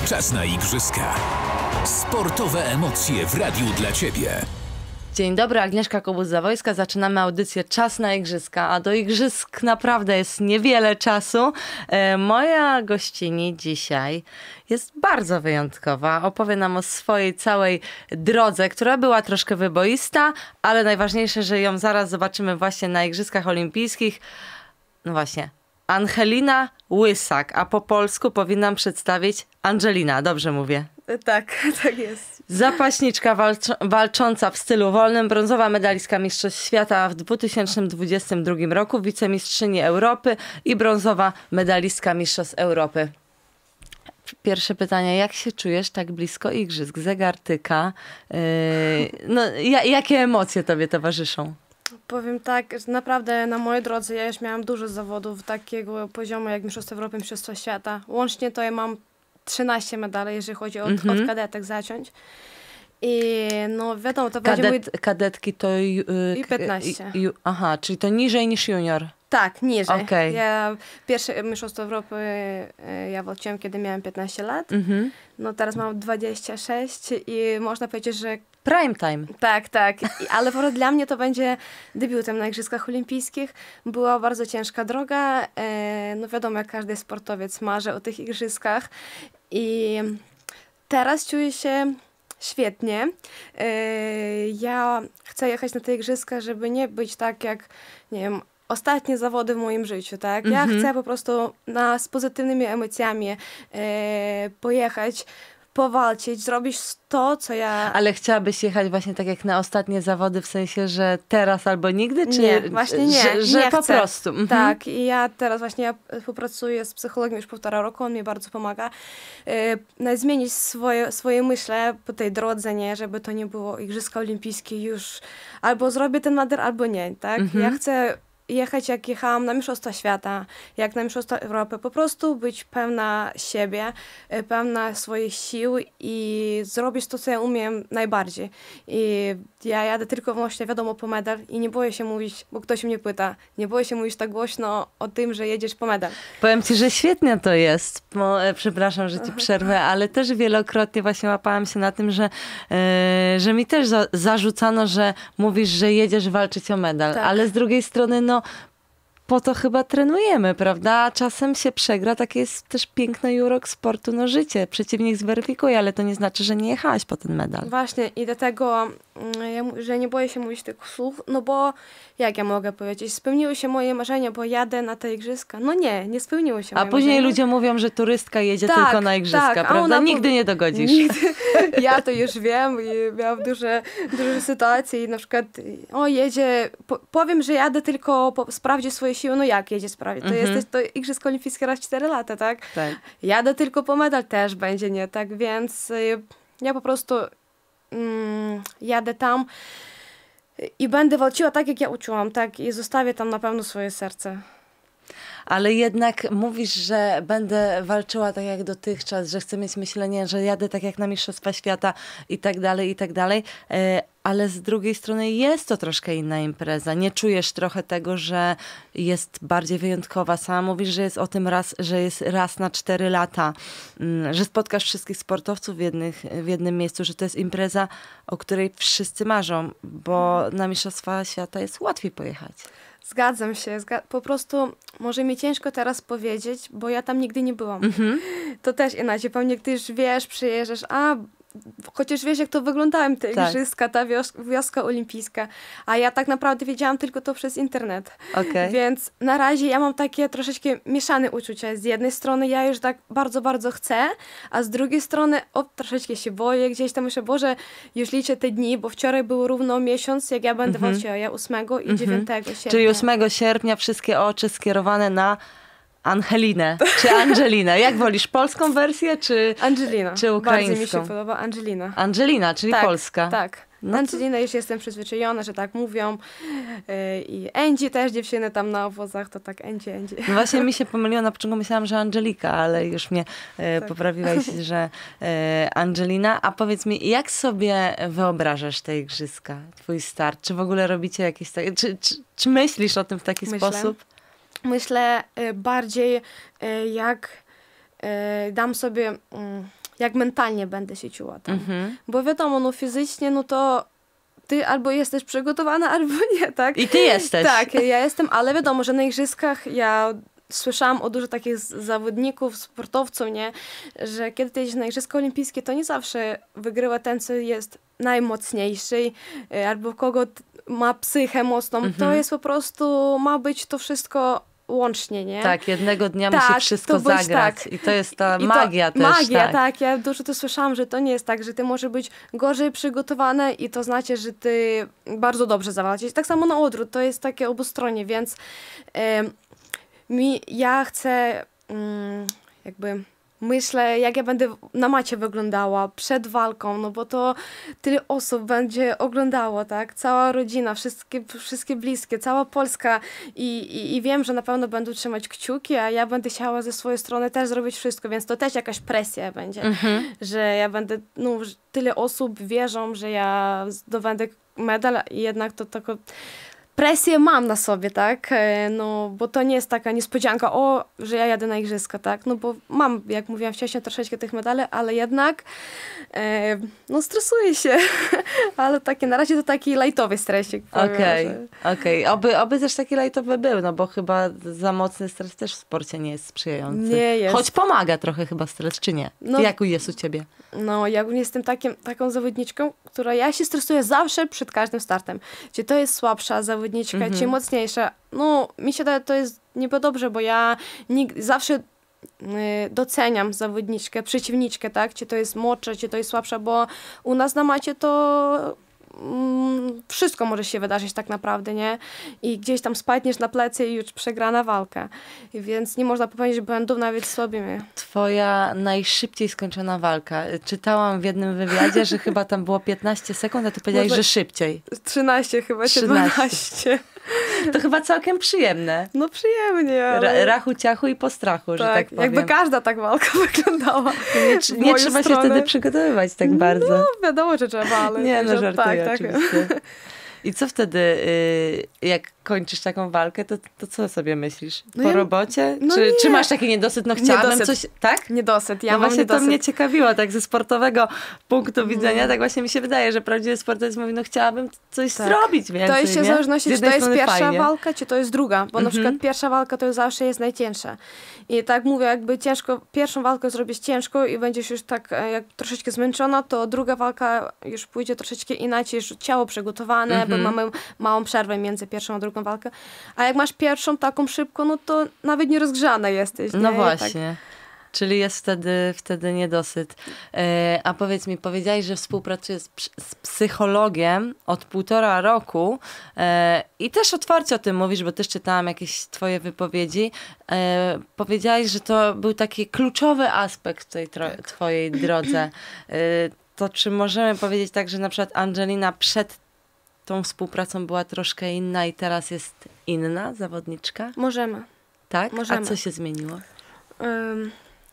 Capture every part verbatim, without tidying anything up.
Czas na igrzyska. Sportowe emocje w radiu dla Ciebie. Dzień dobry, Agnieszka Kobus-Zawojska. Zaczynamy audycję Czas na igrzyska, a do igrzysk naprawdę jest niewiele czasu. E, moja gościni dzisiaj jest bardzo wyjątkowa. Opowie nam o swojej całej drodze, która była troszkę wyboista, ale najważniejsze, że ją zaraz zobaczymy właśnie na Igrzyskach Olimpijskich. No właśnie, Angelina Łysak, a po polsku powinnam przedstawić Angelina. Dobrze mówię? Tak, tak jest. Zapaśniczka walcz- walcząca w stylu wolnym, brązowa medalistka Mistrzostw Świata w dwa tysiące dwudziestym drugim roku, wicemistrzyni Europy i brązowa medalistka Mistrzostw Europy. Pierwsze pytanie, jak się czujesz tak blisko igrzysk? Zegar tyka. Yy, no, ja, jakie emocje tobie towarzyszą? Powiem tak, że naprawdę na mojej drodze ja już miałam dużo zawodów takiego poziomu jak Mistrzostwa Europy, Mistrzostwa Świata. Łącznie to ja mam trzynaście medali, jeżeli chodzi o, mm-hmm. od kadetek zacząć. I no wiadomo, to Kadet, będzie mój... Kadetki to... Yy, I piętnaście. Yy, aha, czyli to niżej niż junior. Tak, niżej. Okay. Ja pierwsze Mistrzostwo Europy ja walczyłam, kiedy miałam piętnaście lat. Mm-hmm. No teraz mam dwadzieścia sześć i można powiedzieć, że prime time. Tak, tak. I, ale po dla mnie to będzie debiutem na Igrzyskach Olimpijskich. Była bardzo ciężka droga. E, no wiadomo, jak każdy sportowiec marzy o tych igrzyskach. I teraz czuję się świetnie. E, ja chcę jechać na te igrzyska, żeby nie być tak jak, nie wiem, ostatnie zawody w moim życiu, tak? Ja mm-hmm. chcę po prostu na, z pozytywnymi emocjami e, pojechać, powalczyć, zrobić to, co ja... Ale chciałabyś jechać właśnie tak jak na ostatnie zawody, w sensie, że teraz albo nigdy? Czy nie, właśnie nie. Że, że nie po chcę. prostu. Mhm. Tak, i ja teraz właśnie ja współpracuję z psychologiem już półtora roku, on mi bardzo pomaga e, zmienić swoje, swoje myśle po tej drodze, nie, żeby to nie było Igrzyska Olimpijskie już, albo zrobię ten medal, albo nie, tak? Mhm. Ja chcę jechać, jak jechałam na Mistrzostwa Świata, jak na Mistrzostwa Europy, po prostu być pewna siebie, pewna swoich sił i zrobić to, co ja umiem najbardziej. I ja jadę tylko właśnie, wiadomo, po medal i nie boję się mówić, bo ktoś mnie pyta, nie boję się mówić tak głośno o tym, że jedziesz po medal. Powiem ci, że świetnie to jest. Bo, e, przepraszam, że ci przerwę, ale też wielokrotnie właśnie łapałam się na tym, że, e, że mi też za, zarzucano, że mówisz, że jedziesz walczyć o medal, tak. Ale z drugiej strony, no po to chyba trenujemy, prawda? Czasem się przegra, takie jest też piękny urok sportu, no życie. Przeciwnik zweryfikuje, ale to nie znaczy, że nie jechałaś po ten medal. Właśnie i dlatego, że nie boję się mówić tych słów, no bo jak ja mogę powiedzieć, spełniły się moje marzenia, bo jadę na te igrzyska. No nie, nie spełniły się A moje później marzenia. ludzie mówią, że turystka jedzie tak, tylko na igrzyska, tak, prawda? Nigdy nie dogodzisz. Nigdy. Ja to już wiem i miałam duże, duże sytuacje i na przykład o jedzie, po, powiem, że jadę tylko po, sprawdzić swoje siły, no jak jedzie sprawdzić? To mhm. jest to Igrzyska Olimpijskie raz cztery lata, tak? tak? Jadę tylko po medal, też będzie nie tak, więc y, ja po prostu mm, jadę tam i będę walczyła tak, jak ja uczyłam, tak? I zostawię tam na pewno swoje serce. Ale jednak mówisz, że będę walczyła tak jak dotychczas, że chcę mieć myślenie, że jadę tak jak na Mistrzostwa Świata i tak dalej, i tak dalej. Ale z drugiej strony jest to troszkę inna impreza. Nie czujesz trochę tego, że jest bardziej wyjątkowa. Sama mówisz, że jest o tym raz, że jest raz na cztery lata, że spotkasz wszystkich sportowców w, jednych, w jednym miejscu, że to jest impreza, o której wszyscy marzą, bo na Mistrzostwa Świata jest łatwiej pojechać. Zgadzam się. Zga- po prostu może mi ciężko teraz powiedzieć, bo ja tam nigdy nie byłam. Mm-hmm. To też inaczej. Pewnie ty już wiesz, przyjeżdżasz, a chociaż wiesz, jak to wyglądają te tak. igrzyska, ta wios- wioska olimpijska. A ja tak naprawdę wiedziałam tylko to przez internet. Okay. Więc na razie ja mam takie troszeczkę mieszane uczucia. Z jednej strony ja już tak bardzo, bardzo chcę, a z drugiej strony o, troszeczkę się boję. Gdzieś tam myślę, Boże, już liczę te dni, bo wczoraj był równo miesiąc, jak ja będę mm-hmm. walczyła. Ja ósmego i dziewiątego mm-hmm. sierpnia. Czyli ósmego sierpnia wszystkie oczy skierowane na Angelinę czy Angelinę. Jak wolisz, polską wersję czy, Angelina. czy ukraińską? Bardzo mi się podoba Angelina. Angelina, czyli tak, polska. Tak, no Angelina to... już jestem przyzwyczajona, że tak mówią. Yy, I Angie też, dziewczyny tam na obozach, to tak Angie, Angie. No właśnie mi się pomyliło, na początku myślałam, że Angelika, ale już mnie e, tak. poprawiłaś, że e, Angelina. A powiedz mi, jak sobie wyobrażasz te igrzyska, twój start? Czy w ogóle robicie jakieś takie, czy, czy, czy myślisz o tym w taki Myślę. sposób? Myślę bardziej jak dam sobie jak mentalnie będę się czuła tam. Mhm. Bo wiadomo, no fizycznie, no to ty albo jesteś przygotowana, albo nie, tak? I ty jesteś. Tak, ja jestem, ale wiadomo, że na igrzyskach ja słyszałam o dużo takich zawodników, sportowców, nie? Że kiedy ty jedziesz na Igrzyska Olimpijskie, to nie zawsze wygrywa ten, co jest najmocniejszy, albo kogo ma psychę mocną. Mhm. To jest po prostu, ma być to wszystko łącznie, nie? Tak, jednego dnia tak, musi wszystko zagrać. Tak. I to jest ta I magia to, też. Magia, tak. tak. Ja dużo to słyszałam, że to nie jest tak, że ty możesz być gorzej przygotowana i to znaczy, że ty bardzo dobrze zawalczysz. Tak samo na odwrót, to jest takie obustronnie, więc e, mi, ja chcę mm, jakby myślę, jak ja będę na macie wyglądała przed walką, no bo to tyle osób będzie oglądało, tak? Cała rodzina, wszystkie, wszystkie bliskie, cała Polska i, i, i wiem, że na pewno będą trzymać kciuki, a ja będę chciała ze swojej strony też zrobić wszystko, więc to też jakaś presja będzie, mhm. że ja będę, no tyle osób wierzą, że ja zdobędę medal i jednak to tylko presję mam na sobie, tak, no, bo to nie jest taka niespodzianka, o, że ja jadę na igrzyska, tak, no, bo mam, jak mówiłam wcześniej, troszeczkę tych medali, ale jednak, e, no, stresuję się, ale takie, na razie to taki lajtowy stresik. Okej, okay, okej, okay. oby, oby też taki lajtowy był, no, bo chyba za mocny stres też w sporcie nie jest sprzyjający. Nie jest. Choć pomaga trochę chyba stres, czy nie? No, jak jest u ciebie? No, ja jestem takim, taką zawodniczką, która ja się stresuję zawsze przed każdym startem. Czy to jest słabsza zawodniczka, mm-hmm. czy mocniejsza. No, mi się daje, to jest niby dobrze, bo ja nigdy, zawsze y, doceniam zawodniczkę, przeciwniczkę, tak? Czy to jest młodsza, czy to jest słabsza, bo u nas na macie to mm, wszystko może się wydarzyć tak naprawdę, nie? I gdzieś tam spadniesz na plecy i już przegrana walka. I więc nie można popełnić błędów nawet sobie. Twoja najszybciej skończona walka. Czytałam w jednym wywiadzie, że chyba tam było piętnaście sekund, a ty powiedziałaś, że szybciej. trzynaście chyba, czy dwanaście. To chyba całkiem przyjemne. No przyjemnie, ale... Ra- rachu, ciachu i postrachu, że tak, tak powiem. Jakby każda tak walka wyglądała. Nie, nie trzeba stronę. się wtedy przygotowywać tak bardzo. No wiadomo, że trzeba, ale... Nie, no żartuję tak, oczywiście. Tak. I co wtedy, jak kończysz taką walkę, to, to co sobie myślisz? Po no ja, robocie? No czy, czy masz taki niedosyt? No chciałabym niedosyt. coś... Tak? Niedosyt, ja no mam właśnie niedosyt. To mnie ciekawiło, tak ze sportowego punktu widzenia, tak właśnie mi się wydaje, że prawdziwy sportowiec mówi, no chciałabym coś tak. zrobić więcej, To jest się w zależności, czy to jest pierwsza fajnie. walka, czy to jest druga, bo mm-hmm. na przykład pierwsza walka to zawsze jest najcięższa. I tak mówię, jakby ciężko, pierwszą walkę zrobić ciężko i będziesz już tak jak troszeczkę zmęczona, to druga walka już pójdzie troszeczkę inaczej, już ciało przygotowane, mm-hmm. bo mamy małą przerwę między pierwszą a drugą walkę. A jak masz pierwszą taką szybko, no to nawet nie rozgrzana jesteś. Nie? No właśnie. Tak. Czyli jest wtedy, wtedy niedosyt. E, a powiedz mi, powiedziałaś, że współpracujesz z, z psychologiem od półtora roku e, i też otwarcie o tym mówisz, bo też czytałam jakieś twoje wypowiedzi. E, powiedziałaś, że to był taki kluczowy aspekt w tej tro- tak. twojej drodze. E, to czy możemy powiedzieć tak, że na przykład Angelina przed tą współpracą była troszkę inna i teraz jest inna zawodniczka? Możemy. Tak? Możemy. A co się zmieniło? Um,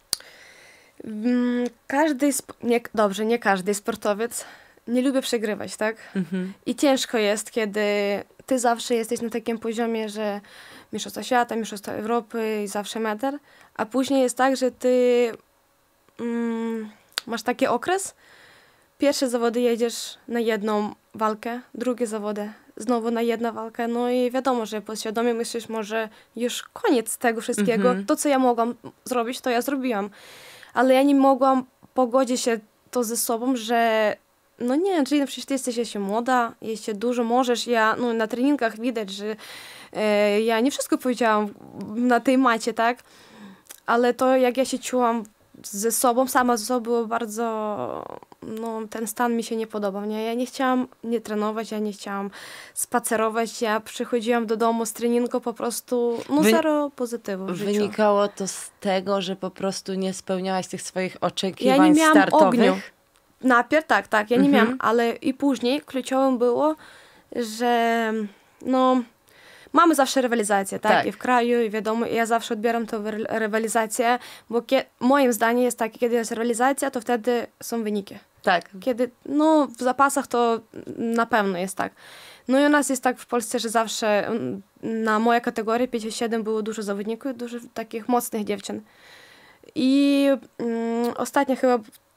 każdy, sp- nie, dobrze, nie każdy sportowiec nie lubi przegrywać, tak? Mhm. I ciężko jest, kiedy ty zawsze jesteś na takim poziomie, że mistrzostwa świata, mistrzostwa Europy i zawsze medal, a później jest tak, że ty um, masz taki okres, pierwsze zawody jedziesz na jedną walkę, drugie zawody znowu na jedną walkę, no i wiadomo, że podświadomie myślisz, może już koniec tego wszystkiego, mm-hmm. to co ja mogłam zrobić, to ja zrobiłam, ale ja nie mogłam pogodzić się to ze sobą, że no nie, czyli no przecież ty jesteś jeszcze młoda, jeszcze dużo możesz, ja no, na treningach widać, że e, ja nie wszystko powiedziałam na tej macie, tak, ale to jak ja się czułam ze sobą, sama ze sobą było bardzo, no ten stan mi się nie podobał, nie? Ja nie chciałam nie trenować, ja nie chciałam spacerować, ja przychodziłam do domu z treningu po prostu, no Wy... zero pozytywu w życiu. Wynikało to z tego, że po prostu nie spełniałaś tych swoich oczekiwań ja nie miałam startowych? Ogniu. Najpierw tak, tak, ja nie mhm. miałam, ale i później kluczowym było, że no mamy zawsze rywalizację, tak? tak? I w kraju, i wiadomo, ja zawsze odbieram tę rywalizację, bo kie- moim zdaniem jest tak, kiedy jest rywalizacja, to wtedy są wyniki. Tak. Kiedy, no w zapasach to na pewno jest tak. No i u nas jest tak w Polsce, że zawsze na mojej kategorii pięćdziesiąt siedem było dużo zawodników, dużo takich mocnych dziewczyn. I mm, ostatnio chyba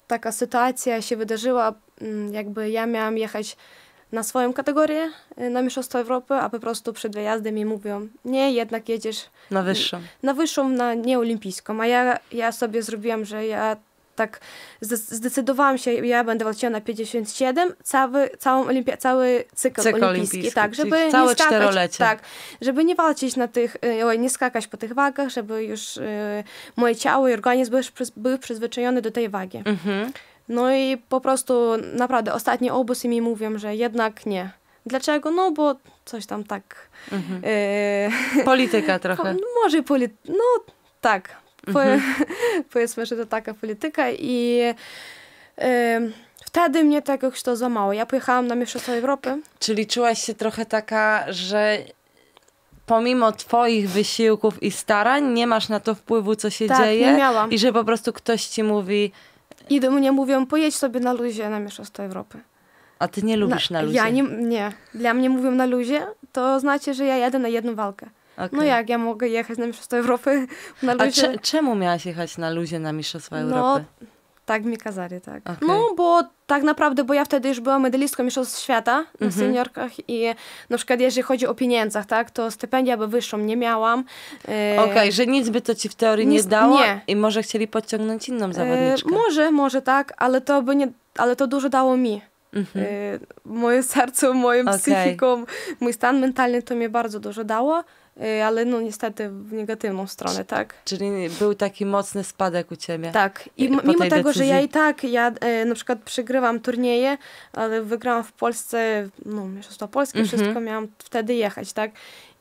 taka sytuacja się wydarzyła, jakby ja miałam jechać na swoją kategorię, na Mistrzostwa Europy, a po prostu przed wyjazdem mi mówią, nie, jednak jedziesz na wyższą, na wyższą, na nieolimpijską, a ja, ja sobie zrobiłam, że ja tak zdecydowałam się, ja będę walczyła na pięćdziesiąt siedem, cały, całą olimpia, cały cykl, cykl olimpijski, olimpijski, tak, żeby całe nie skakać, czterolecie. tak, żeby nie walczyć na tych, oj, nie skakać po tych wagach, żeby już y, moje ciało i organizm były, były przyzwyczajone do tej wagi. Mhm. No i po prostu naprawdę ostatni obóz i mi mówią, że jednak nie. Dlaczego? No bo coś tam tak... Mhm. Y, polityka trochę. Może polityka, no tak. Mhm. Powiedzmy, że to taka polityka i y, wtedy mnie tego już to za mało. Ja pojechałam na Mistrzostwa Europy. Czyli czułaś się trochę taka, że pomimo twoich wysiłków i starań nie masz na to wpływu, co się tak, dzieje nie miałam. I że po prostu ktoś ci mówi... I do mnie mówią, pojedź sobie na luzie na Mistrzostwa Europy. A ty nie lubisz na, na luzie? Ja nie, nie. Dla mnie mówią na luzie, to znaczy, że ja jadę na jedną walkę. Okay. No jak ja mogę jechać na Mistrzostwa Europy na luzie? A cze, czemu miałaś jechać na luzie na Mistrzostwa Europy? No, tak mi kazali, tak. Okay. No, bo tak naprawdę, bo ja wtedy już byłam medalistką Mistrzostw Świata na mm-hmm. seniorkach i na przykład jeżeli chodzi o pieniądzach, tak, to stypendia by wyższą nie miałam. E... Okej, okay, że nic by to ci w teorii nic, nie dało nie. I może chcieli podciągnąć inną zawodniczkę. E, może, może tak, ale to by nie, ale to dużo dało mi. Mm-hmm. E, moje serce, moją okay. psychiką, mój stan mentalny to mi bardzo dużo dało. Ale no niestety w negatywną stronę, tak. Czyli był taki mocny spadek u ciebie. Tak. I mimo tego, decyzji. Że ja i tak, ja e, na przykład przegrywam turnieje, ale wygrałam w Polsce, no Mistrzostwa Polskie, mm-hmm. wszystko miałam wtedy jechać, tak.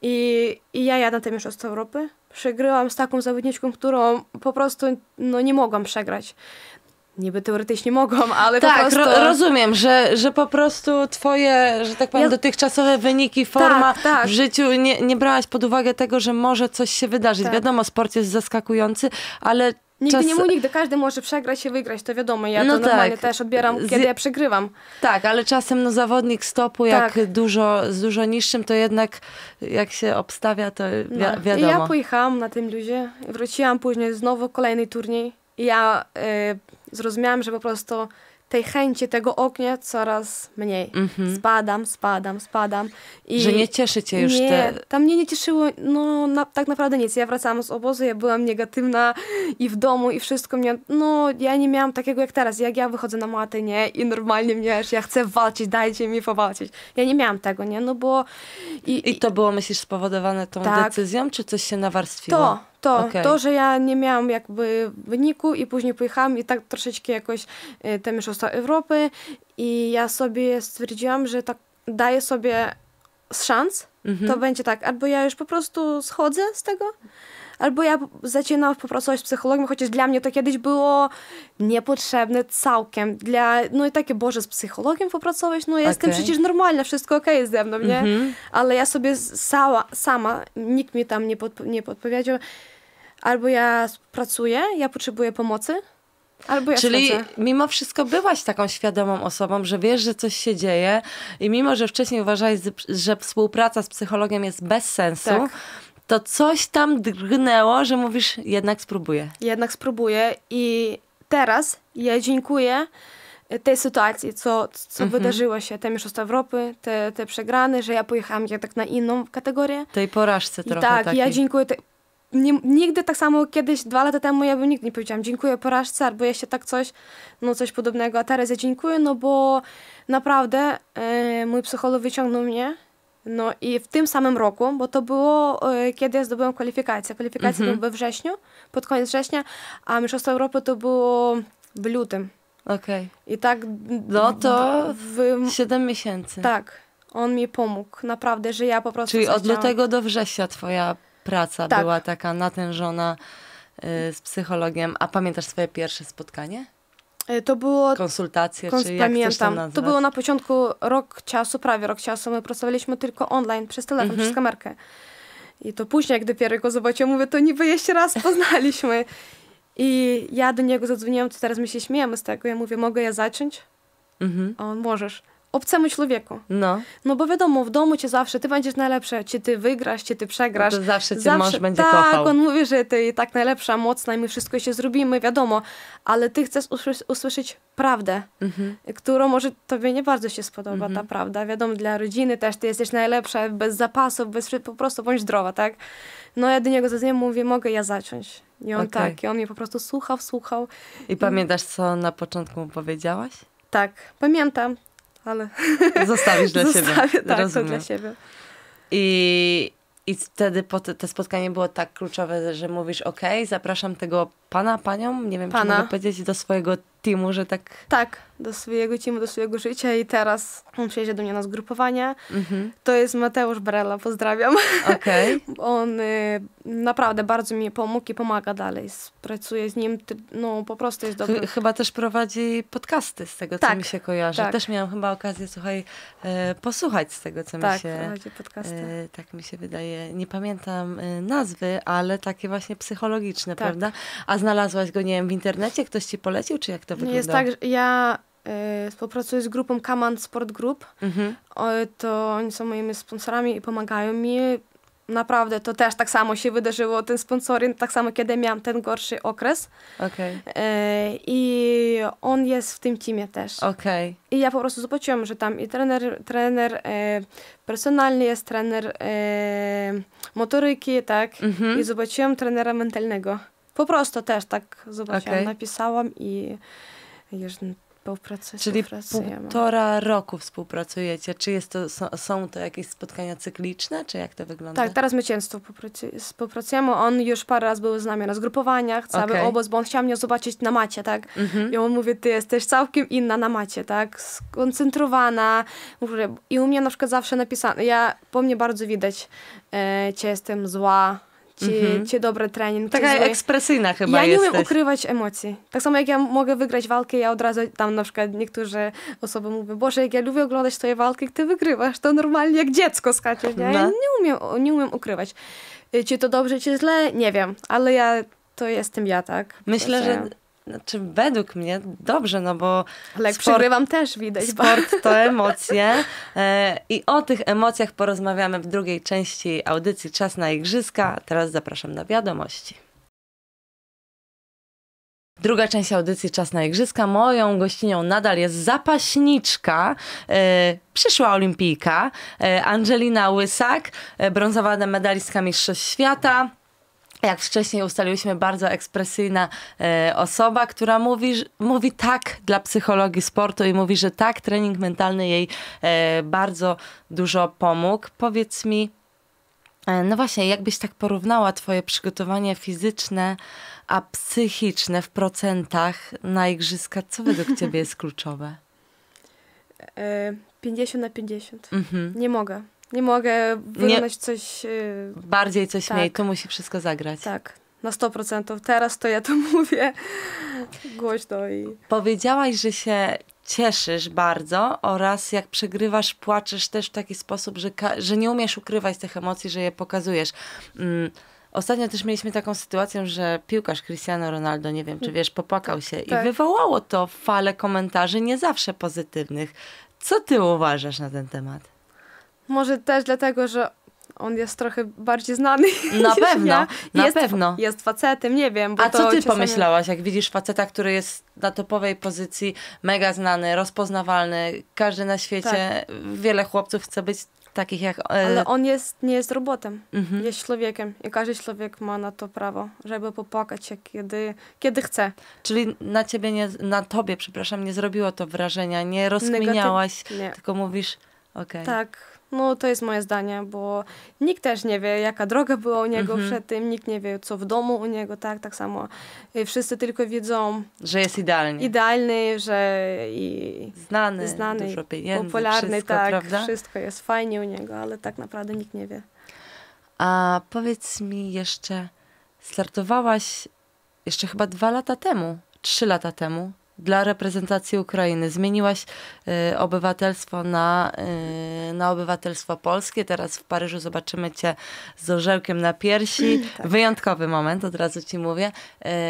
I, i ja jadę na te Mistrzostwa Europy. Przegrywam z taką zawodniczką, którą po prostu no, nie mogłam przegrać. Niby teoretycznie mogłam, ale tak, po prostu... ro- rozumiem, że, że po prostu twoje, że tak powiem, ja... dotychczasowe wyniki, forma tak, tak. w życiu, nie, nie brałaś pod uwagę tego, że może coś się wydarzyć. Tak. Wiadomo, sport jest zaskakujący, ale... Nigdy czas... nie mu nigdy, każdy może przegrać i wygrać, to wiadomo, ja no to normalnie tak. też odbieram, Z... kiedy ja przegrywam. Tak, ale czasem no, zawodnik stopu, jak tak. dużo, z dużo niższym, to jednak jak się obstawia, to wi- no. wiadomo. I ja pojechałam na tym luzie, wróciłam później znowu kolejny turniej i ja y, zrozumiałam, że po prostu tej chęci, tego ognia coraz mniej. Mm-hmm. Spadam, spadam, spadam. I że nie cieszy cię już nie, te... tam mnie nie cieszyło, no na, tak naprawdę nic. Ja wracałam z obozu, ja byłam negatywna i w domu i wszystko mnie, no ja nie miałam takiego jak teraz. Jak ja wychodzę na matę, nie, i normalnie mnie, ja chcę walczyć, dajcie mi powalczyć. Ja nie miałam tego, nie, no bo... I, I to było, myślisz, spowodowane tą tak. decyzją, czy coś się nawarstwiło? To, to, okay. to, że ja nie miałam jakby wyniku i później pojechałam i tak troszeczkę jakoś y, te Mistrzostwa Europy i ja sobie stwierdziłam, że tak daję sobie szans, mm-hmm. to będzie tak, albo ja już po prostu schodzę z tego, albo ja zaczynam popracować z psychologiem, chociaż dla mnie to kiedyś było niepotrzebne całkiem. Dla, no i takie, Boże, z psychologiem popracować, no ja okay. jestem przecież normalna, wszystko okej okay jest ze mną, nie? Mm-hmm. Ale ja sobie sama, sama, nikt mi tam nie, podp- nie podpowiedział, albo ja pracuję, ja potrzebuję pomocy, albo ja Czyli schodzę. Mimo wszystko byłaś taką świadomą osobą, że wiesz, że coś się dzieje i mimo, że wcześniej uważałaś, że współpraca z psychologiem jest bez sensu, tak. to coś tam drgnęło, że mówisz, jednak spróbuję. Jednak spróbuję i teraz ja dziękuję tej sytuacji, co, co mhm. wydarzyło się, te Mistrzostwa Europy, te, te przegrane, że ja pojechałam jednak na inną kategorię. Tej porażce I trochę tak, takiej. ja dziękuję. Te, nie, nigdy tak samo kiedyś, dwa lata temu ja bym nigdy nie powiedziałam dziękuję porażce, albo jeszcze tak coś, no coś podobnego, a teraz ja dziękuję, no bo naprawdę e, mój psycholog wyciągnął mnie. No i w tym samym roku, bo to było, y, kiedy ja zdobyłam kwalifikację. Kwalifikacje mm-hmm. były we wrześniu, pod koniec września, a Mistrzostwa Europy to było w lutym. Okej. Okay. I tak... No to w, siedem miesięcy. Tak. On mi pomógł, naprawdę, że ja po prostu... Czyli zaczęłam... od lutego do września twoja praca tak. była taka natężona y, z psychologiem. A pamiętasz swoje pierwsze spotkanie? To było... Konsultacje, kons- czy jak pamiętam. chcesz to nazwać? To było na początku rok czasu, prawie rok czasu. My pracowaliśmy tylko online, przez telefon, mm-hmm. przez kamerkę. I to później, jak dopiero go zobaczyłam, mówię, to niby jeszcze raz poznaliśmy. I ja do niego zadzwoniłam, to teraz my się śmiejemy z tego. Ja mówię, mogę ja zacząć? Mm-hmm. A on, możesz. obcemu człowieku. No. No bo wiadomo, w domu cię zawsze, ty będziesz najlepsza, czy ty wygrasz, czy ty przegrasz. No to zawsze cię zawsze, mąż będzie tak, kochał. on mówi, że ty tak najlepsza, mocna i my wszystko się zrobimy, wiadomo, ale ty chcesz usłysz- usłyszeć prawdę, Mhm. którą może tobie nie bardzo się spodoba, Mhm. ta prawda. Wiadomo, dla rodziny też ty jesteś najlepsza, bez zapasów, bez, po prostu bądź zdrowa, tak? No ja do niego zadzwonię, mówię, mogę ja zacząć. I on Okej. tak, i on mnie po prostu słuchał, słuchał. I pamiętasz, co na początku mu powiedziałaś? Tak, pamiętam, ale Zostawisz dla siebie. zostawię, tak, to Rozumiem. dla siebie. I, I wtedy po te, te spotkanie było tak kluczowe, że mówisz, okej, zapraszam tego pana, panią, nie wiem, Pana. czy mogę powiedzieć, do swojego teamu, że tak... Tak, do swojego teamu, do swojego życia i teraz on przyjedzie do mnie na zgrupowanie. Mhm. To jest Mateusz Brella, pozdrawiam. Okej. On y, naprawdę bardzo mi pomógł i pomaga dalej. Pracuję z nim, ty, no po prostu jest dobry. Ch- Chyba też prowadzi podcasty, z tego, co Tak, mi się kojarzy. tak. Też miałam chyba okazję, słuchaj, e, posłuchać z tego, co mi Tak, się... prowadzi podcasty. E, tak mi się wydaje. Nie pamiętam e, nazwy, ale takie właśnie psychologiczne, Tak. prawda? A znalazłaś go, nie wiem, w internecie? Ktoś ci polecił, czy jak to wygląda? Jest tak, że ja y, współpracuję z grupą Kaman Sport Group. Mhm. O, to oni są moimi sponsorami i pomagają mi. Naprawdę, to też tak samo się wydarzyło, ten sponsoring, tak samo kiedy miałam ten gorszy okres. Okej, E, I on jest w tym teamie też. okej. I ja po prostu zobaczyłam, że tam i trener, trener e, personalny jest, trener e, motoryki, tak? Mhm. I zobaczyłam trenera mentalnego. Po prostu też tak zobaczyłam, Okej. napisałam i już współpracuję. Czyli współpracujemy. półtora roku współpracujecie. Czy jest to, są, są to jakieś spotkania cykliczne, czy jak to wygląda? Tak, teraz my często współpracu- współpracujemy. On już parę razy był z nami na zgrupowaniach, cały Okej. obóz, bo on chciał mnie zobaczyć na macie, tak? Mhm. I on mówi, ty jesteś całkiem inna na macie, tak? Skoncentrowana. Mówię, i u mnie na przykład zawsze napisane, ja, po mnie bardzo widać, e, czy jestem zła, czy, Mhm. czy dobry trening, Taka czy zły. ekspresyjna chyba Ja nie jesteś. umiem ukrywać emocji. Tak samo jak ja mogę wygrać walkę, ja od razu tam na przykład niektóre osoby mówią, Boże, jak ja lubię oglądać twoje walki, jak ty wygrywasz, to normalnie jak dziecko skacze. Nie? Ja No. nie umiem, nie umiem ukrywać. Y, Czy to dobrze, czy źle, nie wiem, ale ja, to jestem ja, tak? Myślę, Proszę. że znaczy według mnie dobrze, no bo Ale jak sport- przegrywam też widać. sport to emocje e, i o tych emocjach porozmawiamy w drugiej części audycji Czas na Igrzyska. Teraz zapraszam na wiadomości. Druga część audycji Czas na Igrzyska. Moją gościnią nadal jest zapaśniczka, e, przyszła olimpijka, e, Angelina Łysak, e, brązowa medalistka Mistrzostw Świata. Jak wcześniej ustaliłyśmy, bardzo ekspresyjna e, osoba, która mówi, że- mówi tak dla psychologii sportu i mówi, że tak, trening mentalny jej e, bardzo dużo pomógł. Powiedz mi, e, no właśnie, jakbyś tak porównała twoje przygotowanie fizyczne, a psychiczne w procentach na igrzyska, co według ciebie jest kluczowe? E, pięćdziesiąt na pięćdziesiąt. Mhm. Nie mogę. Nie mogę wykonać coś y, Bardziej coś Tak. mniej, tu musi wszystko zagrać. tak, na sto procent. Teraz to ja to mówię głośno i... Powiedziałaś, że się cieszysz bardzo oraz jak przegrywasz, płaczesz też w taki sposób, że, ka- że nie umiesz ukrywać tych emocji, że je pokazujesz. Mm. Ostatnio też mieliśmy taką sytuację, że piłkarz Cristiano Ronaldo, nie wiem, czy wiesz, popłakał się i tak. wywołało to falę komentarzy, nie zawsze pozytywnych. Co ty uważasz na ten temat? Może też dlatego, że on jest trochę bardziej znany Na niż pewno, ja. na jest, pewno. Jest facetem, nie wiem. Bo A to co ty czasami... pomyślałaś, jak widzisz faceta, który jest na topowej pozycji, mega znany, rozpoznawalny, każdy na świecie, wiele chłopców chce być takich jak... e, Ale on jest, nie jest robotem, Mhm. jest człowiekiem i każdy człowiek ma na to prawo, żeby popłakać się, kiedy, kiedy chce. Czyli na ciebie, nie, na tobie, przepraszam, nie zrobiło to wrażenia, nie rozkminiałaś, Nie. tylko mówisz, okej. Tak, no to jest moje zdanie, bo nikt też nie wie, jaka droga była u niego Mhm. przed tym, nikt nie wie, co w domu u niego, tak, tak samo. I wszyscy tylko widzą Że jest idealnie. idealny, że i znany, znany, dużo pieniędzy, popularny, wszystko, tak, prawda? wszystko jest fajnie u niego, ale tak naprawdę nikt nie wie. A powiedz mi jeszcze, startowałaś jeszcze chyba dwa lata temu, trzy lata temu dla reprezentacji Ukrainy. Zmieniłaś y, obywatelstwo na, y, na obywatelstwo polskie. Teraz w Paryżu zobaczymy cię z orzełkiem na piersi. Wyjątkowy moment, od razu ci mówię. Y,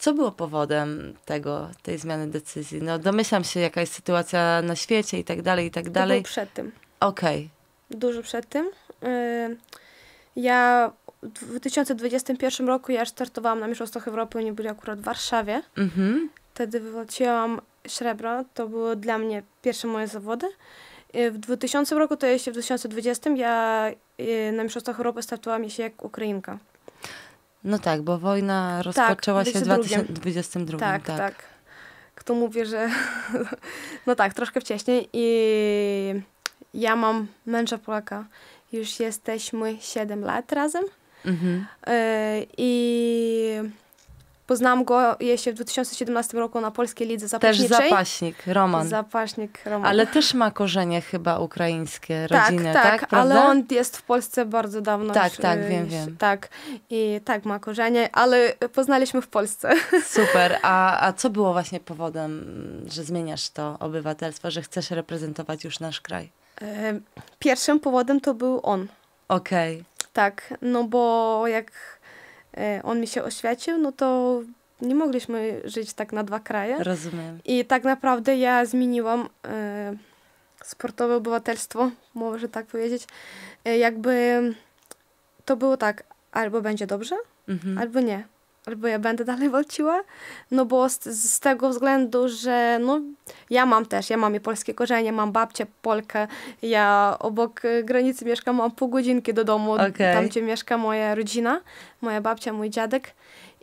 Co było powodem tego, tej zmiany decyzji? No domyślam się, jaka jest sytuacja na świecie i tak dalej, i tak To dalej. było przed tym. Okej. Dużo przed tym. Y, Ja w dwa tysiące dwudziestym pierwszym roku ja startowałam na Mistrzostwach Europy, oni byli akurat w Warszawie. Mhm. Wtedy wywalczyłam srebro, to było dla mnie pierwsze moje zawody. Y, W dwutysięcznym roku, to jeszcze w dwa tysiące dwudziestym, ja y, na Mistrzostwach Europy startowałam się jak Ukrainka. No tak, bo wojna rozpoczęła się w dwa tysiące dwudziestym drugim. Tak, tak. tak. Kto mówi, że... no tak, troszkę wcześniej. I ja mam męża Polaka. Już jesteśmy siedem lat razem. Mhm. Y, I poznałam go jeszcze w dwa tysiące siedemnastym roku na polskiej lidze Też zapaśniczej. zapaśnik, Roman. Zapaśnik Roman. Ale też ma korzenie chyba ukraińskie, tak, rodzinę, tak, tak? Prawda? ale on jest w Polsce bardzo dawno. Tak, już, tak, y, wiem, już- wiem. Tak, i tak ma korzenie, ale poznaliśmy w Polsce. Super. A, a co było właśnie powodem, że zmieniasz to obywatelstwo, że chcesz reprezentować już nasz kraj? Y, Pierwszym powodem to był on. Okej. Tak, no bo jak y, on mi się oświecił, no to nie mogliśmy żyć tak na dwa kraje. Rozumiem. I tak naprawdę ja zmieniłam e, sportowe obywatelstwo, może tak powiedzieć. E, jakby to było tak, albo będzie dobrze, Mhm. albo nie. Albo ja będę dalej walczyła, no bo z, z tego względu, że no, ja mam też, ja mam i polskie korzenie, mam babcię Polkę, ja obok e, granicy mieszkam, mam pół godzinki do domu, Okej. tam gdzie mieszka moja rodzina, moja babcia, mój dziadek.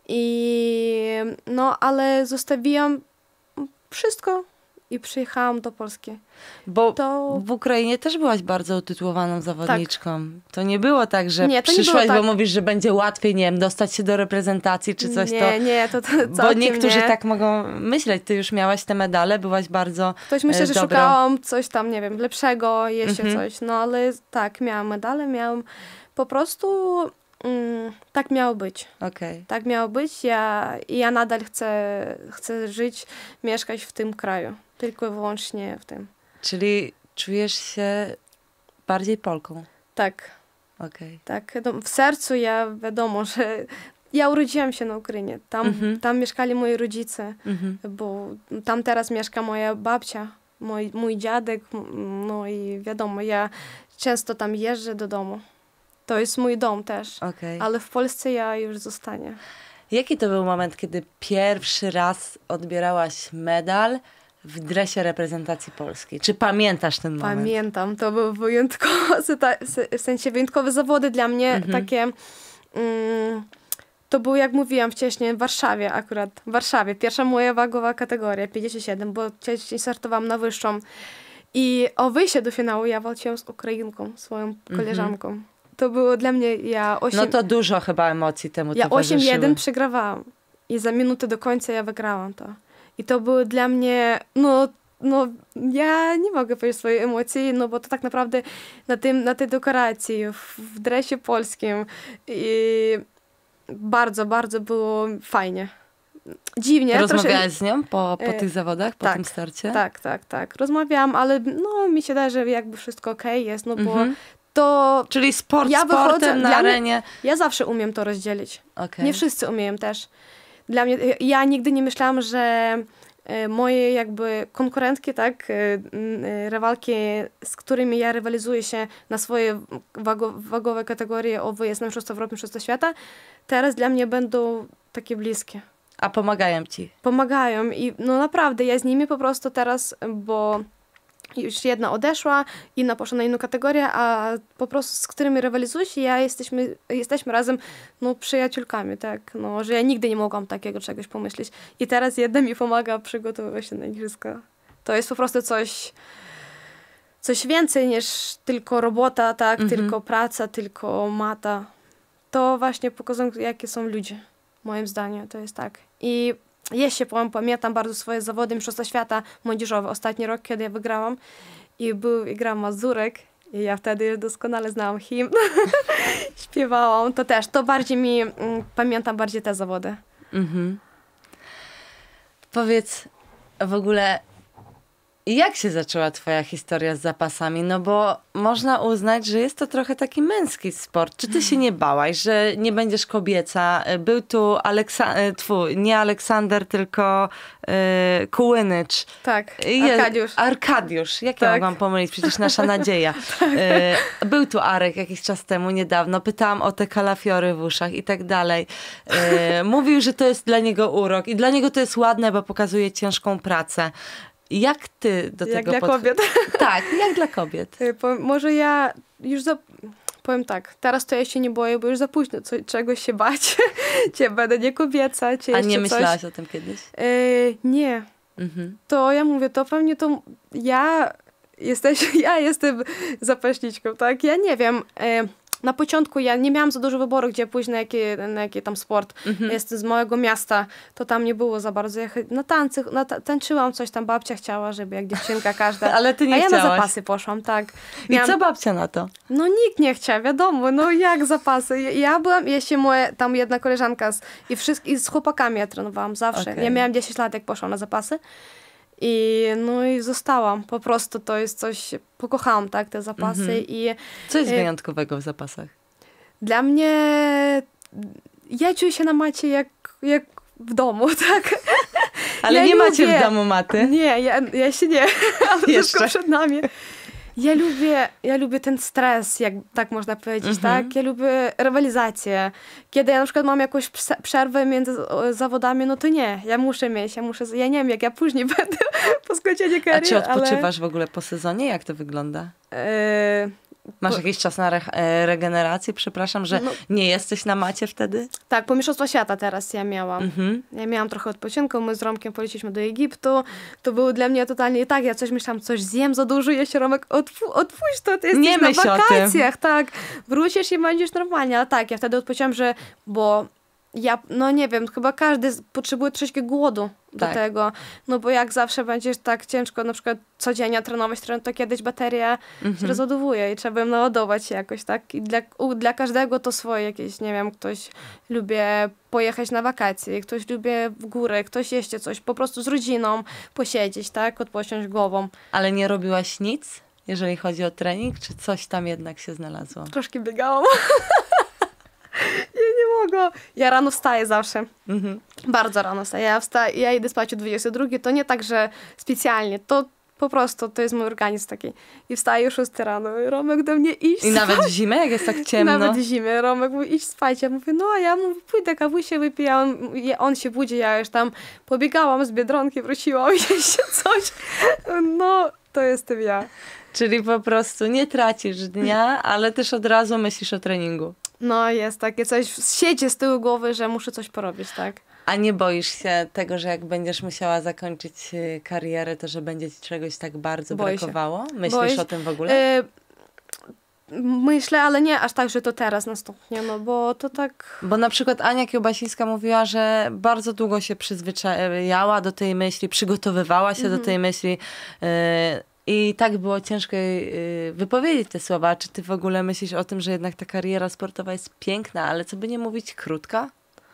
I no, ale zostawiłam wszystko i przyjechałam do Polski. Bo To w Ukrainie też byłaś bardzo utytułowaną zawodniczką. To nie było tak, że Nie, to nie przyszłaś, było tak. bo mówisz, że będzie łatwiej, nie wiem, dostać się do reprezentacji czy coś. nie, to, nie, to, to bo całkiem niektórzy nie. tak mogą myśleć. Ty już miałaś te medale, byłaś bardzo Ktoś myślę, e, że dobrą. szukałam coś tam, nie wiem, lepszego, jeszcze Mhm. coś. No ale tak, miałam medale, miałam po prostu mm, tak miało być. Okej. Tak miało być. Ja, i ja nadal chcę, chcę żyć, mieszkać w tym kraju. Tylko i wyłącznie w tym. Czyli czujesz się bardziej Polką. Tak. Okej. Tak, no, w sercu ja wiadomo, że ja urodziłam się na Ukrainie. Tam, Mhm. tam mieszkali moi rodzice, Mhm. bo tam teraz mieszka moja babcia, mój, mój dziadek, m- no i wiadomo, ja często tam jeżdżę do domu. To jest mój dom też, Okej. ale w Polsce ja już zostanie. Jaki to był moment, kiedy pierwszy raz odbierałaś medal w dresie reprezentacji Polski? Czy pamiętasz ten moment? Pamiętam, to były wyjątkowe, w sensie wyjątkowe zawody dla mnie, Mhm. takie... Mm, to był, jak mówiłam wcześniej, w Warszawie akurat. W Warszawie. Pierwsza moja wagowa kategoria, pięćdziesiąt siedem, bo wcześniej startowałam na wyższą. I o wyjście do finału ja walczyłam z Ukrainką, swoją koleżanką. To było dla mnie, ja osiem... No to dużo chyba emocji temu Ja osiem towarzyszyły. jeden przegrywałam. I za minutę do końca ja wygrałam to. I to było dla mnie, no, no ja nie mogę powiedzieć swojej emocji, no bo to tak naprawdę na, tym, na tej dekoracji, w, w dresie polskim i bardzo, bardzo było fajnie. Dziwnie. Rozmawiałaś trosze- z nią po, po E, tych zawodach, po tak, tym starcie? Tak, tak, tak. Rozmawiałam, ale no mi się da, że jakby wszystko okej jest, no bo Mhm. to Czyli sport Ja wychodzę- sportem na dla mnie- arenie. ja zawsze umiem to rozdzielić. Okej. Nie wszyscy umieją też. Dla mnie, ja nigdy nie myślałam, że e, moje jakby konkurentki, tak, e, m, e, rywalki, z którymi ja rywalizuję się na swoje wago, wagowe kategorie o wyjazd na Mistrzostwa Europy, Mistrzostwa Świata, teraz dla mnie będą takie bliskie. A pomagają ci. Pomagają i no naprawdę, ja z nimi po prostu teraz, bo już jedna odeszła, inna poszła na inną kategorię, a po prostu z którymi rywalizuję się, ja jesteśmy, jesteśmy razem no, przyjaciółkami, tak, no, że ja nigdy nie mogłam takiego czegoś pomyśleć. I teraz jedna mi pomaga przygotowywać się na igrzyska. To jest po prostu coś, coś więcej niż tylko robota, tak, Mhm. tylko praca, tylko mata. To właśnie pokazują, jakie są ludzie, moim zdaniem, to jest tak. I jeszcze powiem, pamiętam bardzo swoje zawody Mistrzostwa Świata młodzieżowe. Ostatni rok, kiedy ja wygrałam i był, i grał Mazurek i ja wtedy doskonale znałam hymn. Śpiewałam. To też, to bardziej mi, mm, pamiętam bardziej te zawody. Mhm. Powiedz w ogóle, I jak się zaczęła twoja historia z zapasami? No bo można uznać, że jest to trochę taki męski sport. Czy ty się nie bałaś, że nie będziesz kobieca? Był tu Aleksa- twój, nie Aleksander, tylko yy, Kułynycz. Tak, Je- Arkadiusz. Arkadiusz. Jak ja Tak. mogłam pomylić? Przecież nasza nadzieja. Yy, był tu Arek jakiś czas temu, niedawno. Pytałam o te kalafiory w uszach i tak dalej. Yy, mówił, że to jest dla niego urok i dla niego to jest ładne, bo pokazuje ciężką pracę. Jak ty do Jak tego dla podch- kobiet. Tak, jak dla kobiet. Y, po- Może ja już za... Powiem tak, teraz to ja się nie boję, bo już za późno co, czegoś się bać. Czy będę nie kobieca, czy A jeszcze nie myślałaś coś. o tym kiedyś? Y, nie. Mhm. To ja mówię, to pewnie to ja, jesteś, ja jestem zapaśniczką, tak? Ja nie wiem. Y, na początku ja nie miałam za dużo wyboru, gdzie pójść na jaki, na jaki tam sport. Mhm. Jestem z małego miasta, to tam nie było za bardzo. Ja na tańce, na ta- tańczyłam coś tam, babcia chciała, żeby jak dziewczynka każda. Ale ty nie A ja chciałaś. na zapasy poszłam, tak. I Miałam- co babcia na to? No nikt nie chciał, wiadomo, no jak zapasy. Ja, ja byłam, jeszcze moja tam jedna koleżanka z, i, wszystkich, i z chłopakami ja trenowałam zawsze. Okej. Ja miałam dziesięć lat, jak poszłam na zapasy. I no i zostałam. Po prostu to jest coś, pokochałam tak te zapasy Mhm. i Co jest Y- wyjątkowego w zapasach? dla mnie ja czuję się na macie jak, jak w domu, tak? Ale Ja nie macie lubię- w domu maty? Nie, ja, ja się nie, ale Jeszcze. wszystko przed nami. Ja lubię, ja lubię ten stres, jak tak można powiedzieć, Mhm. tak? Ja lubię rywalizację. Kiedy ja na przykład mam jakąś pse- przerwę między o, zawodami, no to nie, ja muszę mieć, ja muszę, ja nie wiem, jak ja później będę po skończeniu A kariery, czy odpoczywasz ale... w ogóle po sezonie? Jak to wygląda? E, Masz Po- jakiś czas na re- e, regenerację? Przepraszam, że No. nie jesteś na macie wtedy? tak, po Mistrzostwa Świata teraz ja miałam. Mhm. Ja miałam trochę odpoczynku, my z Romkiem polecieliśmy do Egiptu. To było dla mnie totalnie tak, ja coś myślałam, coś zjem za dużo, ja się Romek, odpu- odpuść to, ty jesteś Nie na myśl o tym. wakacjach, tak. Wrócisz i będziesz normalnie, ale tak, ja wtedy odpowiedziałam, że, bo ja, no nie wiem, chyba każdy z- potrzebuje troszeczkę głodu do Tak. tego, no bo jak zawsze będziesz tak ciężko na przykład codziennie trenować, tren- to kiedyś bateria się Mhm. rozładowuje i trzeba ją naładować się jakoś, tak? I dla, u, dla każdego to swoje jakieś, nie wiem, ktoś lubi pojechać na wakacje, ktoś lubi w górę, ktoś jeszcze coś, po prostu z rodziną posiedzieć, tak? Odpocząć głową. Ale nie robiłaś nic, jeżeli chodzi o trening? Czy coś tam jednak się znalazło? Troszkę biegałam. Ja nie mogę. Ja rano wstaję zawsze. Mhm. Bardzo rano wstaję. Ja, wsta- ja idę spać o dwudziestej drugiej. To nie tak, że specjalnie. To po prostu to jest mój organizm taki. I wstaję o szóstej rano. Romek do mnie idź I nawet w zimę, jak jest tak ciemno? Nawet w zimie. Romek mówi, idź spać. Ja mówię, no a ja mówię, pójdę kawusie wypiję. A On, ja- on się budzi, ja już tam pobiegałam z Biedronki, wróciłam i jeszcze coś. No, to jestem ja. Czyli po prostu nie tracisz dnia, ale też od razu myślisz o treningu. No, jest takie coś, siedzi z tyłu głowy, że muszę coś porobić, tak? A nie boisz się tego, że jak będziesz musiała zakończyć y, karierę, to że będzie ci czegoś tak bardzo Boję się. brakowało? Myślisz Boję się. o tym w ogóle? E, myślę, ale nie aż tak, że to teraz nastąpi, no bo to tak... Bo na przykład Ania Kiełbasińska mówiła, że bardzo długo się przyzwyczajała do tej myśli, przygotowywała się Mhm. do tej myśli y, i tak było ciężko jej y, wypowiedzieć te słowa. Czy ty w ogóle myślisz o tym, że jednak ta kariera sportowa jest piękna, ale co by nie mówić, krótka?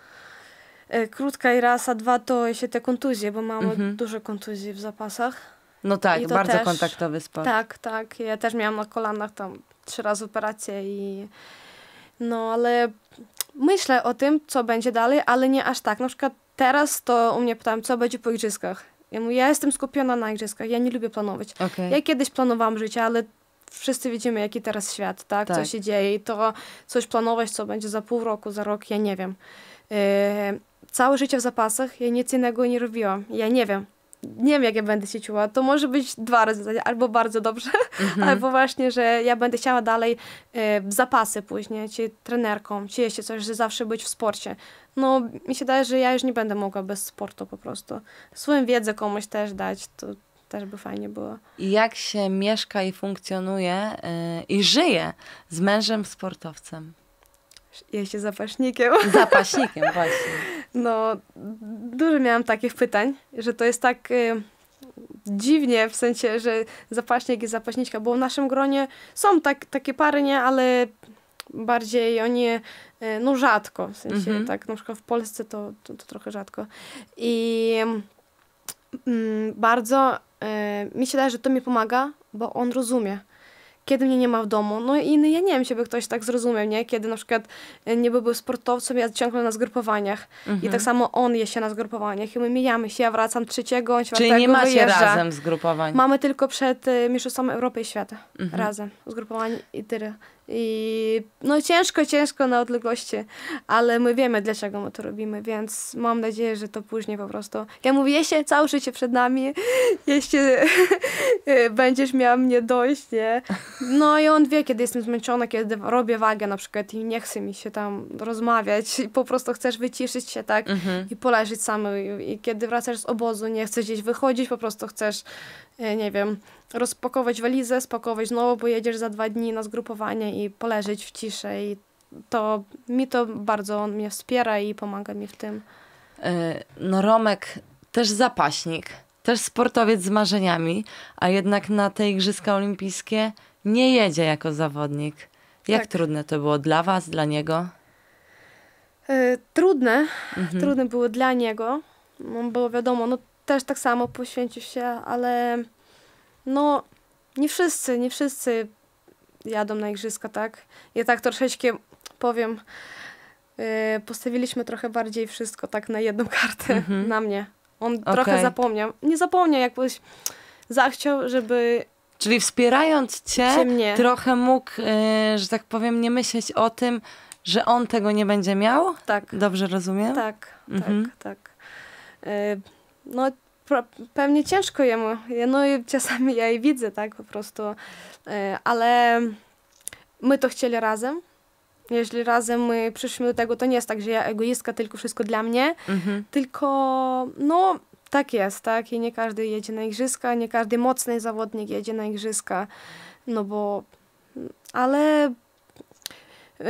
E, krótka i raz, a dwa to jeszcze te kontuzje, bo mamy Mhm. dużo kontuzji w zapasach. No tak, I to bardzo też- kontaktowy sport. Tak, tak. Ja też miałam na kolanach tam trzy razy operację i... No, ale myślę o tym, co będzie dalej, ale nie aż tak. Na przykład teraz to u mnie pytałem, co będzie po igrzyskach. Ja mówię, ja jestem skupiona na igrzyskach, ja nie lubię planować. Okej. Ja kiedyś planowałam życie, ale wszyscy widzimy, jaki teraz świat, tak? Tak. Co się dzieje i to coś planować, co będzie za pół roku, za rok, ja nie wiem. E, całe życie w zapasach, ja nic innego nie robiłam. Ja nie wiem. Nie wiem, jak ja będę się czuła. To może być dwa razy, albo bardzo dobrze, Mhm. albo właśnie, że ja będę chciała dalej e, w zapasy później, czy trenerką, czy jeszcze coś, że zawsze być w sporcie. No, mi się wydaje, że ja już nie będę mogła bez sportu po prostu. Swoją wiedzę komuś też dać, to też by fajnie było. I jak się mieszka i funkcjonuje y, i żyje z mężem sportowcem? Jeździ zapaśnikiem. Zapaśnikiem właśnie. No, dużo miałam takich pytań, że to jest tak y, dziwnie, w sensie, że zapaśnik i zapaśniczka, bo w naszym gronie są tak, takie pary, nie, ale bardziej oni, y, no rzadko, w sensie, Mhm. tak, na przykład w Polsce to, to, to trochę rzadko. I mm, bardzo, e, mi się wydaje, że to mi pomaga, bo on rozumie, kiedy mnie nie ma w domu. No i no, ja nie wiem, czy by ktoś tak zrozumiał, nie? Kiedy na przykład nie byłby sportowcem, ja ciągle na zgrupowaniach. Mhm. I tak samo on jest się na zgrupowaniach. I my mijamy się, ja wracam trzeciego, on czwartego Czyli nie macie wyjeżdża. razem zgrupowań? Mamy tylko przed y, Mistrzostwami Europy i Świata. Mhm. Razem. Zgrupowani i tyle. I no ciężko, ciężko na odległości, ale my wiemy, dlaczego my to robimy, więc mam nadzieję, że to później po prostu... Ja mówię, jeśli całe życie przed nami, jeśli będziesz miała mnie dojść, nie? No i on wie, kiedy jestem zmęczona, kiedy robię wagę na przykład i nie chce mi się tam rozmawiać i po prostu chcesz wyciszyć się, tak? Mhm. I poleżeć sam. I, I kiedy wracasz z obozu, nie chcesz gdzieś wychodzić, po prostu chcesz, nie wiem, rozpakować walizę, spakować znowu, pojedziesz za dwa dni na zgrupowanie i poleżeć w ciszy. I to mi to bardzo, on mnie wspiera i pomaga mi w tym. No Romek też zapaśnik, też sportowiec z marzeniami, a jednak na te Igrzyska Olimpijskie nie jedzie jako zawodnik. Jak Tak. trudne to było dla was, dla niego? E, trudne, Mhm. trudne było dla niego, no, bo wiadomo, no też tak samo poświęcił się, ale no nie wszyscy, nie wszyscy jadą na igrzyska, tak? Ja tak troszeczkę powiem, e, postawiliśmy trochę bardziej wszystko tak na jedną kartę, Mhm. na mnie. On Okej. trochę zapomniał. Nie zapomniał, jakoś zachciał, żeby Czyli wspierając cię, Cię mnie. trochę mógł, y, że tak powiem, nie myśleć o tym, że on tego nie będzie miał? tak, Dobrze rozumiem? tak, Mhm. tak, tak. E, no pra- pewnie ciężko jemu. Ja- No i czasami ja i widzę, tak, po prostu. E, ale my to chcieli razem. Jeśli razem my przyszliśmy do tego, to nie jest tak, że ja egoistka, tylko wszystko dla mnie, Mhm. tylko no tak jest, tak? I nie każdy jedzie na igrzyska, nie każdy mocny zawodnik jedzie na igrzyska, no bo ale y,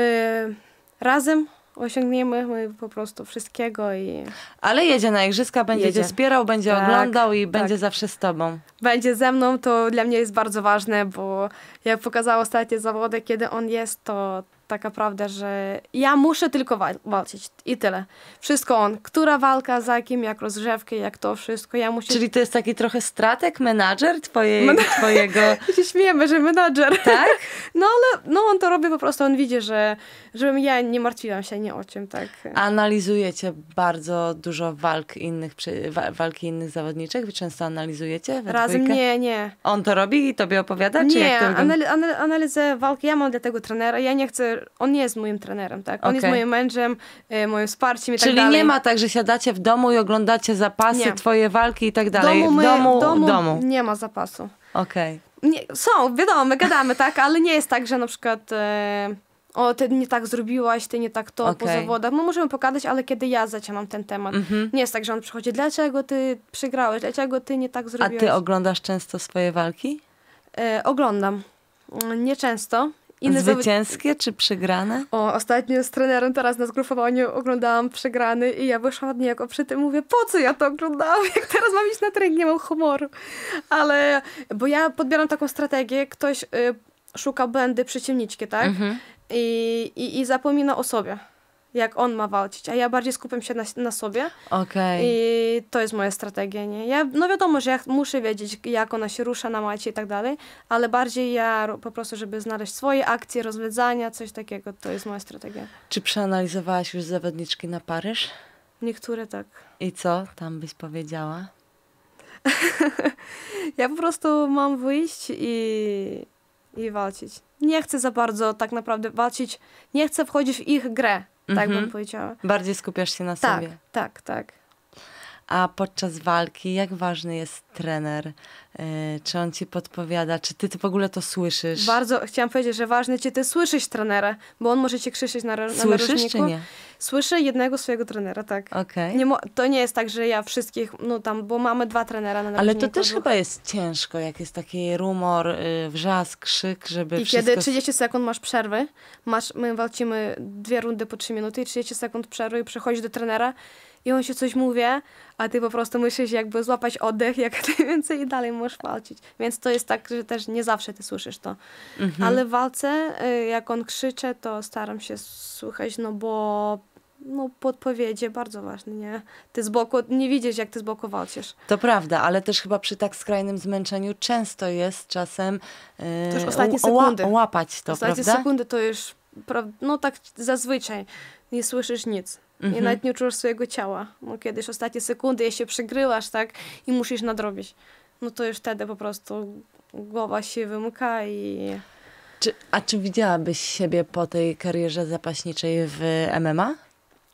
razem osiągniemy my po prostu wszystkiego i Ale jedzie na Igrzyska, będzie Jedzie. cię wspierał, będzie Tak, oglądał i tak. będzie zawsze z tobą. będzie ze mną, to dla mnie jest bardzo ważne, bo jak pokazało ostatnie zawody, kiedy on jest, to taka prawda, że ja muszę tylko wal- walczyć i tyle. Wszystko on. Która walka, za kim, jak rozgrzewkę, jak to wszystko, ja muszę... Czyli to jest taki trochę strateg, menadżer twojej, twojego... się śmiejemy, że menadżer. Tak? No ale no, on to robi po prostu, on widzi, że żebym ja nie martwiłam się nie o czym, tak. Analizujecie bardzo dużo walk innych, przy- wa- walki innych zawodniczych? Wy często analizujecie we Razem dwójkę? nie, nie. On to robi i tobie opowiada? Czy Nie, jak to wygląda? anali- anal- analizę walki, ja mam dla tego trenera, ja nie chcę, on nie jest moim trenerem, tak. On jest Okej. moim mężem, e, moim wsparciem i Czyli tak dalej. nie ma tak, że siadacie w domu i oglądacie zapasy, Nie. twoje walki i tak w dalej. domu, my, w domu, w domu, w domu. nie ma zapasu. Okej. Nie, są, wiadomo, my gadamy, tak, ale nie jest tak, że na przykład e, o, ty nie tak zrobiłaś, ty nie tak to po Okej. zawodach. My możemy pogadać, ale kiedy ja zaczynam ten temat. Mhm. Nie jest tak, że on przychodzi, dlaczego ty przegrałeś, dlaczego ty nie tak A zrobiłeś. ty oglądasz często swoje walki? E, oglądam. Mm, Nieczęsto. Inne zawod- Zwycięskie czy przegrane? O, ostatnio z trenerem teraz na zgrupowaniu oglądałam przegrany i ja wyszłam od niego przy tym, mówię, po co ja to oglądałam, jak teraz mam iść na trening, nie mam humoru. Ale, bo ja podbieram taką strategię, ktoś y, szuka błędy przeciwniczki, tak? Mhm. I, i, I zapomina o sobie, jak on ma walczyć, a ja bardziej skupiam się na, na sobie. Okej. I to jest moja strategia, nie? Ja, no wiadomo, że ja muszę wiedzieć, jak ona się rusza na macie i tak dalej, ale bardziej ja ro- po prostu, żeby znaleźć swoje akcje, rozwiązania, coś takiego, to jest moja strategia. Czy przeanalizowałaś już zawodniczki na Paryż? Niektóre tak. I co tam byś powiedziała? Ja po prostu mam wyjść i, i walczyć. Nie chcę za bardzo tak naprawdę walczyć, nie chcę wchodzić w ich grę, tak Mhm. bym powiedziała. Bardziej skupiasz się na Tak, sobie. tak, tak. A podczas walki jak ważny jest trener? Yy, czy on ci podpowiada? Czy ty, ty w ogóle to słyszysz? Bardzo chciałam powiedzieć, że ważne, czy ty słyszysz trenera, bo on może cię krzyczeć na, na Słyszysz narożniku. czy nie? Słyszę jednego swojego trenera, tak. Okej. Nie mo- to nie jest tak, że ja wszystkich, no tam, bo mamy dwa trenera na Ale narożniku. to też dwóch. chyba jest ciężko, jak jest taki rumor, yy, wrzask, krzyk, żeby I wszystko... kiedy trzydzieści sekund masz przerwy, masz, my walczymy dwie rundy po trzy minuty i trzydzieści sekund przerwy i przychodzisz do trenera i on się coś mówi, a ty po prostu musisz jakby złapać oddech jak najwięcej i dalej możesz walczyć. Więc to jest tak, że też nie zawsze ty słyszysz to. Mhm. Ale w walce, y, jak on krzycze, to staram się słuchać, no bo no, podpowiedzi, bardzo ważne, nie? Ty z boku, nie widzisz, jak ty z boku walczysz. To prawda, ale też chyba przy tak skrajnym zmęczeniu często jest czasem yy, To już ostatnie ła- sekundy. łapać to, Ostatnie prawda? sekundy to już, pra- no tak zazwyczaj, nie słyszysz nic. I Mhm. nawet nie czujesz swojego ciała. No kiedyś ostatnie sekundy, jeśli przegrywasz, tak, i musisz nadrobić. No to już wtedy po prostu głowa się wymyka i... Czy, a czy widziałabyś siebie po tej karierze zapaśniczej w M M A?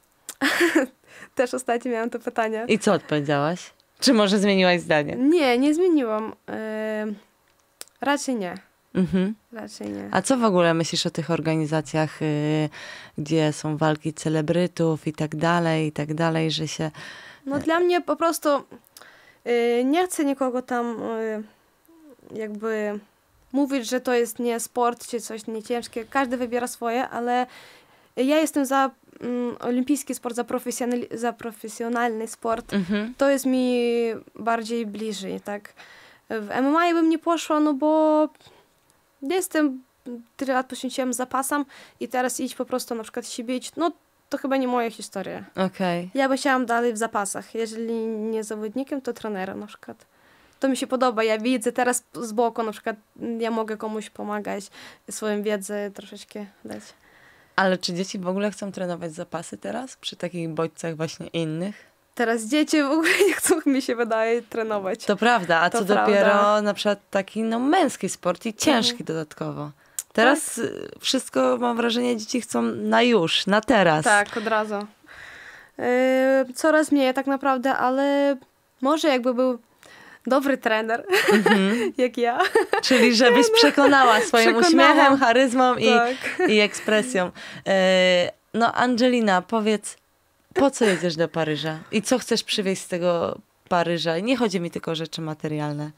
Też ostatnio miałam to pytanie. I co odpowiedziałaś? Czy może zmieniłaś zdanie? Nie, nie zmieniłam. Yy, raczej nie. Mhm. Raczej nie. A co w ogóle myślisz o tych organizacjach, y, gdzie są walki celebrytów i tak dalej, i tak dalej, że się... No dla mnie po prostu yy, nie chcę nikogo tam yy, jakby mówić, że to jest nie sport, czy coś nie ciężkie. Każdy wybiera swoje, ale ja jestem za mm, olimpijski sport, za, profesjonal, za profesjonalny sport. Mhm. To jest mi bardziej bliżej, tak. W M M A bym nie poszła, no bo jestem, tyle lat poświęciłam zapasam i teraz iść po prostu na przykład się bić, no to chyba nie moja historia. Okej. Ja by chciałam dalej w zapasach. Jeżeli nie zawodnikiem, to trenerem na przykład. To mi się podoba. Ja widzę teraz z boku, na przykład ja mogę komuś pomagać, swoją wiedzę troszeczkę dać. Ale czy dzieci w ogóle chcą trenować zapasy teraz? Przy takich bodźcach właśnie innych? Teraz dzieci w ogóle nie chcą, mi się wydaje, trenować. To prawda, a To co prawda. dopiero na przykład taki no męski sport i ciężki dodatkowo. Teraz y, wszystko, mam wrażenie, dzieci chcą na już, na teraz. Tak, od razu. Yy, coraz mniej tak naprawdę, ale może jakby był dobry trener, Mhm. jak ja. Czyli żebyś przekonała swoim Przekonałam. uśmiechem, charyzmą i, Tak. i ekspresją. E, no Angelina, powiedz, po co jedziesz do Paryża? I co chcesz przywieźć z tego Paryża? I nie chodzi mi tylko o rzeczy materialne.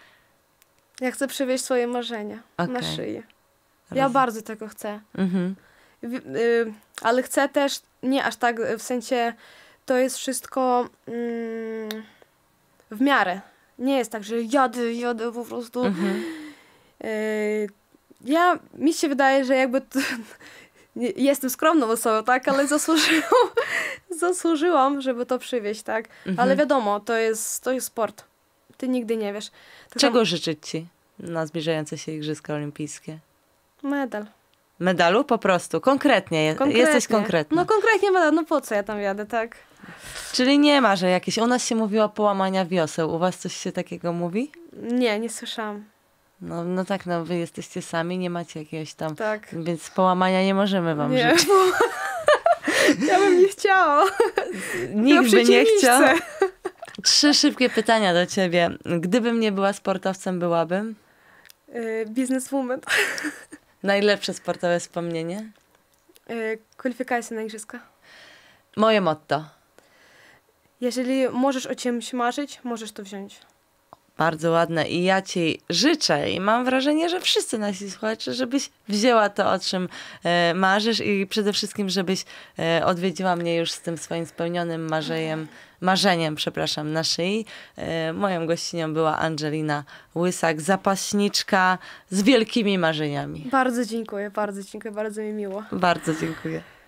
Ja chcę przywieźć swoje marzenia na Okej. szyję. Ja Roz- bardzo tego chcę. Mhm. W- y, ale chcę też, nie aż tak, w sensie to jest wszystko mm, w miarę. Nie jest tak, że jadę, jadę po prostu. Mhm. Y, ja, mi się wydaje, że jakby to, nie, jestem skromną osobą, tak, ale zasłużyłam, zasłużyłam, żeby to przywieźć, tak. Mhm. Ale wiadomo, to jest, to jest sport. Ty nigdy nie wiesz. To Czego życzyć ci na zbliżające się Igrzyska Olimpijskie? tam medal. Medalu po prostu, konkretnie, je- Konkretnie. jesteś konkretna. No konkretnie medal, no po co ja tam jadę, tak? Czyli nie ma, że jakieś, u nas się mówiło połamania wioseł, u was coś się takiego mówi? Nie, nie słyszałam. No, no tak, no wy jesteście sami, nie macie jakiegoś tam, Tak. więc połamania nie możemy wam Nie, życzyć. bo ja bym nie chciała. Nikt by nie chciał. przeciwniczce. Trzy szybkie pytania do ciebie. Gdybym nie była sportowcem, byłabym? Y, Bizneswoman. Najlepsze sportowe wspomnienie? Y, Kwalifikacja na igrzyska. Moje motto. Jeżeli możesz o czymś marzyć, możesz to wziąć. Bardzo ładne i ja ci życzę i mam wrażenie, że wszyscy nasi słuchacze, żebyś wzięła to, o czym e, marzysz i przede wszystkim, żebyś e, odwiedziła mnie już z tym swoim spełnionym marzeniem, marzeniem, przepraszam, na szyi. E, moją gościnią była Angelina Łysak, zapaśniczka z wielkimi marzeniami. Bardzo dziękuję, bardzo dziękuję, bardzo mi miło. Bardzo dziękuję.